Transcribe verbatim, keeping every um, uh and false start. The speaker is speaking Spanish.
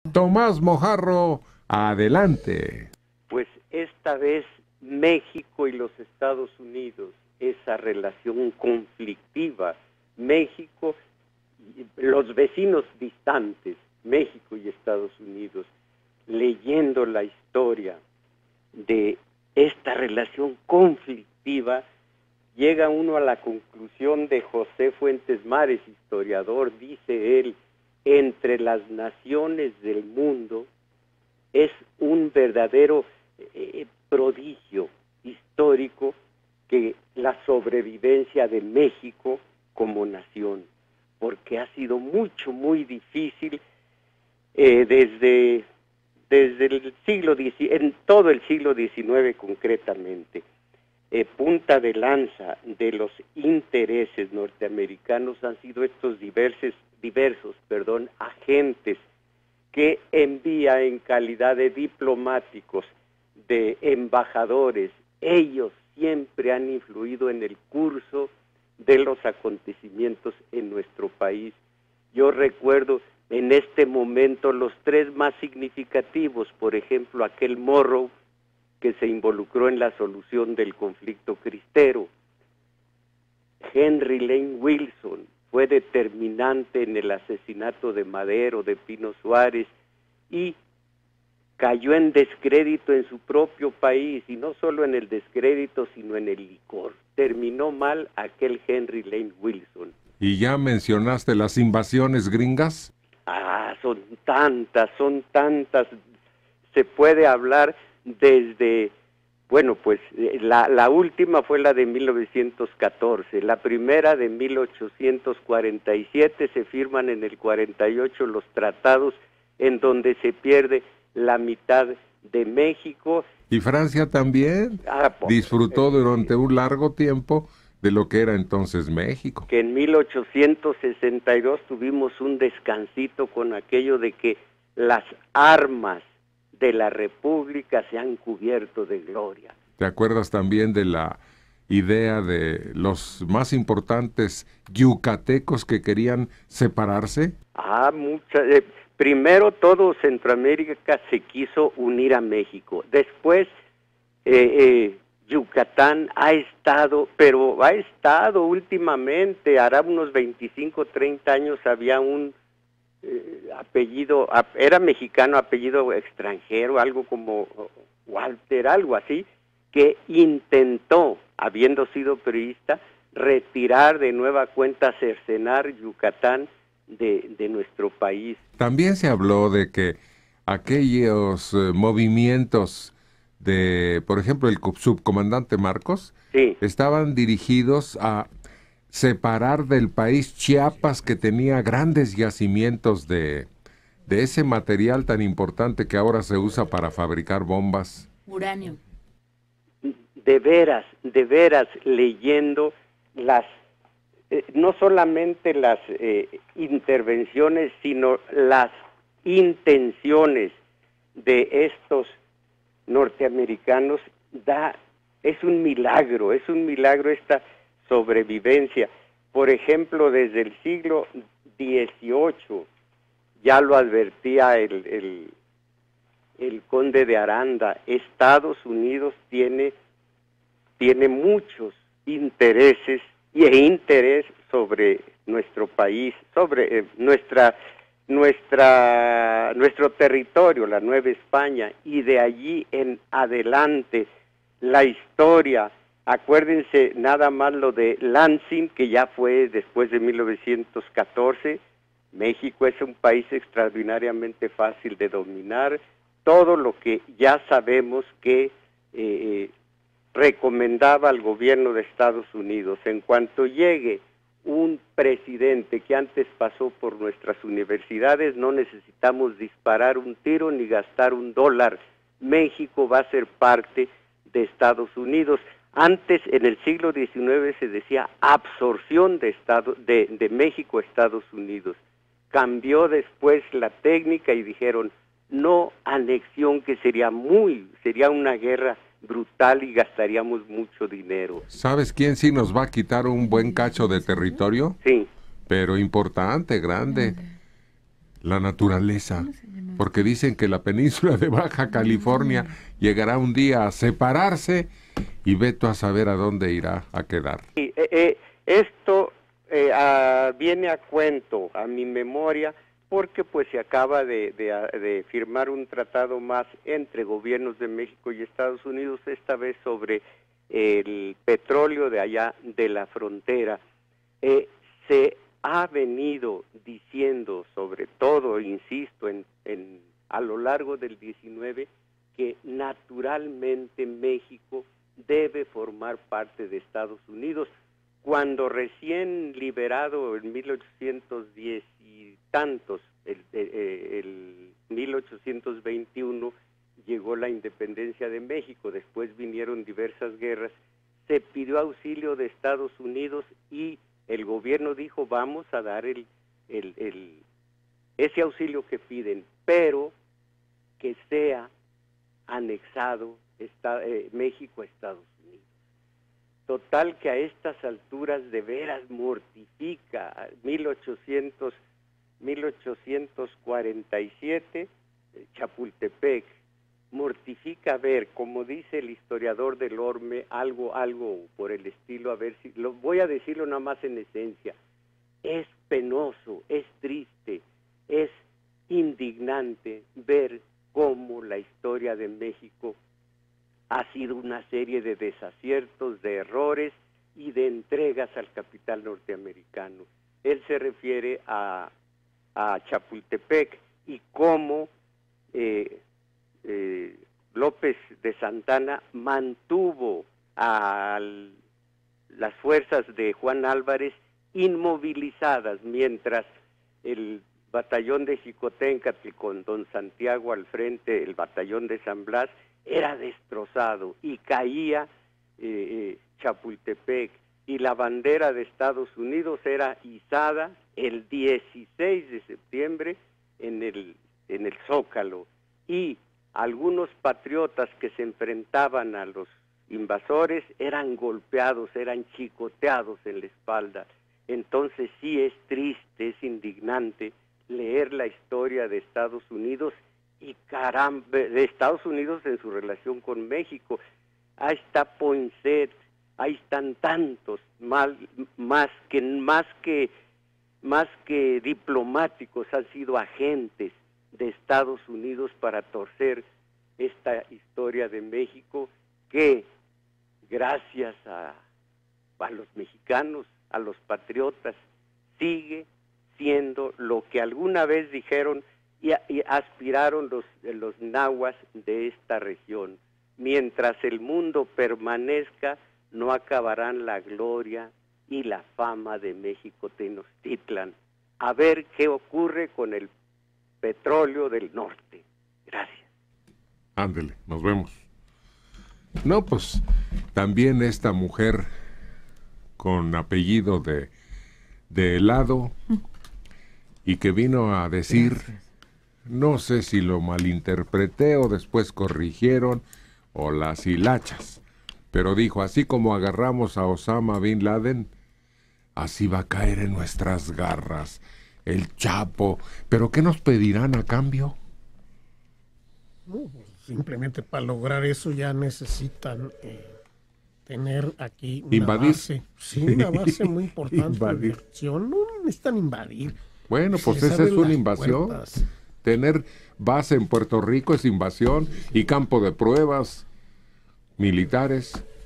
Tomás Mojarro, adelante. Pues esta vez México y los Estados Unidos, esa relación conflictiva, México, los vecinos distantes, México y Estados Unidos, leyendo la historia de esta relación conflictiva, llega uno a la conclusión de José Fuentes Mares, historiador, dice él, entre las naciones del mundo es un verdadero eh, prodigio histórico que la sobrevivencia de México como nación, porque ha sido mucho, muy difícil eh, desde, desde el siglo diecinueve, en todo el siglo diecinueve concretamente. Eh, punta de lanza de los intereses norteamericanos han sido estos diversos, diversos perdón, agentes que envía en calidad de diplomáticos, de embajadores. Ellos siempre han influido en el curso de los acontecimientos en nuestro país. Yo recuerdo en este momento los tres más significativos, por ejemplo, aquel Morrow que se involucró en la solución del conflicto cristero. Henry Lane Wilson fue determinante en el asesinato de Madero, de Pino Suárez, y cayó en descrédito en su propio país, y no solo en el descrédito, sino en el licor. Terminó mal aquel Henry Lane Wilson. ¿Y ya mencionaste las invasiones gringas? Ah, son tantas, son tantas. Se puede hablar desde, bueno, pues la, la última fue la de mil novecientos catorce, la primera de mil ochocientos cuarenta y siete, se firman en el cuarenta y ocho los tratados en donde se pierde la mitad de México. ¿Y Francia también? Ah, pues, disfrutó eh, durante un largo tiempo de lo que era entonces México. Que en mil ochocientos sesenta y dos tuvimos un descansito con aquello de que las armas de la República se han cubierto de gloria. ¿Te acuerdas también de la idea de los más importantes yucatecos que querían separarse? Ah, mucha, eh, primero todo Centroamérica se quiso unir a México, después eh, eh, Yucatán ha estado, pero ha estado últimamente, hará unos veinticinco, treinta años había un eh, apellido, era mexicano, apellido extranjero, algo como Walter, algo así, que intentó, habiendo sido periodista, retirar de nueva cuenta, cercenar Yucatán de, de nuestro país. También se habló de que aquellos eh, movimientos de, por ejemplo, el subcomandante Marcos, sí, estaban dirigidos a separar del país Chiapas, que tenía grandes yacimientos de, de ese material tan importante que ahora se usa para fabricar bombas. Uranio. De veras, de veras, leyendo las, eh, no solamente las eh, intervenciones, sino las intenciones de estos norteamericanos, da, es un milagro, es un milagro esta sobrevivencia. Por ejemplo, desde el siglo dieciocho, ya lo advertía el, el, el conde de Aranda, Estados Unidos tiene, tiene muchos intereses y e interés sobre nuestro país, sobre eh, nuestra nuestra nuestro territorio, la Nueva España, y de allí en adelante la historia. Acuérdense nada más lo de Lansing, que ya fue después de mil novecientos catorce. México es un país extraordinariamente fácil de dominar. Todo lo que ya sabemos que eh, recomendaba al gobierno de Estados Unidos, en cuanto llegue un presidente que antes pasó por nuestras universidades, no necesitamos disparar un tiro ni gastar un dólar. México va a ser parte de Estados Unidos. Antes, en el siglo diecinueve, se decía absorción de, Estado, de, de México a Estados Unidos. Cambió después la técnica y dijeron no anexión, que sería muy, sería una guerra brutal y gastaríamos mucho dinero. ¿Sabes quién sí nos va a quitar un buen cacho de territorio? Sí. Pero importante, grande. La naturaleza, porque dicen que la península de Baja California llegará un día a separarse y veto a saber a dónde irá a quedar. Sí, eh, eh, esto eh, a, viene a cuento, a mi memoria, porque pues se acaba de, de, de firmar un tratado más entre gobiernos de México y Estados Unidos, esta vez sobre el petróleo de allá de la frontera. Eh, se ha venido diciendo, sobre todo, insisto, en, en, a lo largo del diecinueve, que naturalmente México debe formar parte de Estados Unidos. Cuando recién liberado en mil ochocientos diez y tantos, el, el, el mil ochocientos veintiuno, llegó la independencia de México, después vinieron diversas guerras, se pidió auxilio de Estados Unidos y el gobierno dijo, vamos a dar el, el, el, ese auxilio que piden, pero que sea anexado está, eh, México a Estados Unidos. Total que a estas alturas de veras mortifica. mil ochocientos, mil ochocientos cuarenta y siete, Chapultepec, mortifica ver, como dice el historiador del Orme, algo, algo por el estilo, a ver si, lo voy a decirlo nada más en esencia, es penoso, es triste, es indignante ver cómo la historia de México ha sido una serie de desaciertos, de errores y de entregas al capital norteamericano. Él se refiere a, a Chapultepec y cómo eh, eh, López de Santana mantuvo a las fuerzas de Juan Álvarez inmovilizadas, mientras el batallón de Xicoténcatl con don Santiago al frente, el batallón de San Blas, era destrozado y caía eh, Chapultepec, y la bandera de Estados Unidos era izada el dieciséis de septiembre en el, en el Zócalo, y algunos patriotas que se enfrentaban a los invasores eran golpeados, eran chicoteados en la espalda. Entonces sí es triste, es indignante leer la historia de Estados Unidos y caramba, de Estados Unidos en su relación con México. Ahí está Poinsett, ahí están tantos, más, más que más que más que diplomáticos, han sido agentes de Estados Unidos para torcer esta historia de México, que gracias a, a los mexicanos, a los patriotas, sigue siendo lo que alguna vez dijeron y, y aspiraron los, los nahuas de esta región. Mientras el mundo permanezca, no acabarán la gloria y la fama de México Tenochtitlan. A ver qué ocurre con el petróleo del norte. Gracias. Ándele, nos vemos. No, pues también esta mujer con apellido de, de helado y que vino a decir, no sé si lo malinterpreté o después corrigieron o las hilachas, pero dijo, así como agarramos a Osama Bin Laden, así va a caer en nuestras garras el Chapo. ¿Pero qué nos pedirán a cambio? No, pues simplemente para lograr eso ya necesitan eh, tener aquí una ¿Invadir? base. Sí, una base muy importante. Invadir. De acción. No necesitan invadir. Bueno, pues esa es una invasión. Puertas. Tener base en Puerto Rico es invasión y campo de pruebas militares.